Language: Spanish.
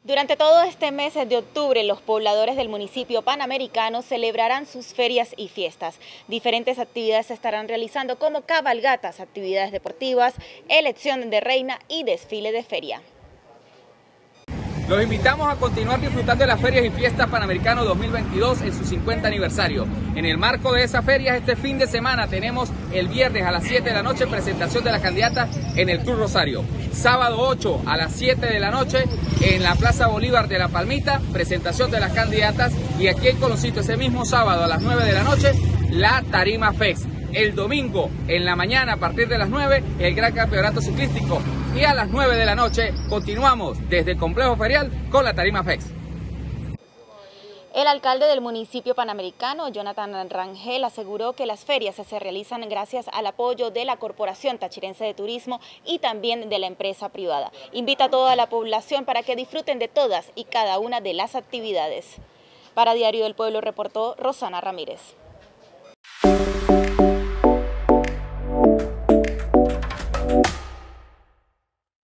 Durante todo este mes de octubre, los pobladores del municipio panamericano celebrarán sus ferias y fiestas. Diferentes actividades se estarán realizando como cabalgatas, actividades deportivas, elección de reina y desfile de feria. Los invitamos a continuar disfrutando de las ferias y fiestas Panamericano 2022 en su 50 aniversario. En el marco de esas ferias, este fin de semana tenemos el viernes a las 7 de la noche presentación de las candidatas en el Club Rosario. Sábado 8 a las 7 de la noche en la Plaza Bolívar de La Palmita, presentación de las candidatas. Y aquí en Coloncito ese mismo sábado a las 9 de la noche, la Tarima Fest. El domingo en la mañana a partir de las 9, el gran campeonato ciclístico. Y a las 9 de la noche continuamos desde el complejo ferial con la Tarima Fest. El alcalde del municipio panamericano, Jonathan Rangel, aseguró que las ferias se realizan gracias al apoyo de la Corporación Tachirense de Turismo y también de la empresa privada. Invita a toda la población para que disfruten de todas y cada una de las actividades. Para Diario del Pueblo reportó Rosana Ramírez.